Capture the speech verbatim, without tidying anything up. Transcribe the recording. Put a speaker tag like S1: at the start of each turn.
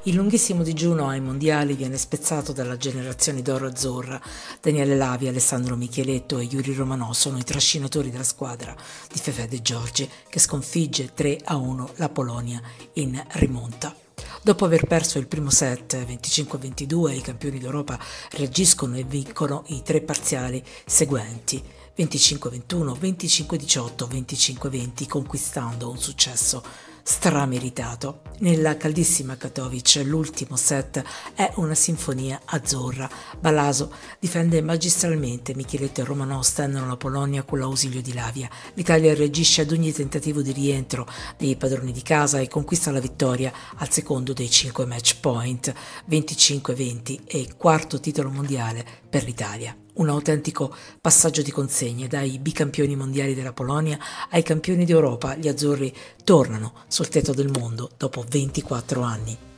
S1: Il lunghissimo digiuno ai mondiali viene spezzato dalla generazione d'oro azzurra. Daniele Lavi, Alessandro Micheletto e Yuri Romanò sono i trascinatori della squadra di Fefè De Giorgi, che sconfigge tre a uno la Polonia in rimonta. Dopo aver perso il primo set venticinque a ventidue, i campioni d'Europa reagiscono e vincono i tre parziali seguenti: venticinque a ventuno, venticinque a diciotto, venticinque a venti, conquistando un successo strameritato. Nella caldissima Katowice l'ultimo set è una sinfonia azzurra. Balaso difende magistralmente, Micheletto e Romanò stendono la Polonia con l'ausilio di Lavia. L'Italia reagisce ad ogni tentativo di rientro dei padroni di casa e conquista la vittoria al secondo dei cinque match point, venticinque a venti, e quarto titolo mondiale per l'Italia. Un autentico passaggio di consegne: dai bicampioni mondiali della Polonia ai campioni d'Europa. Gli azzurri tornano sul tetto del mondo dopo ventiquattro anni.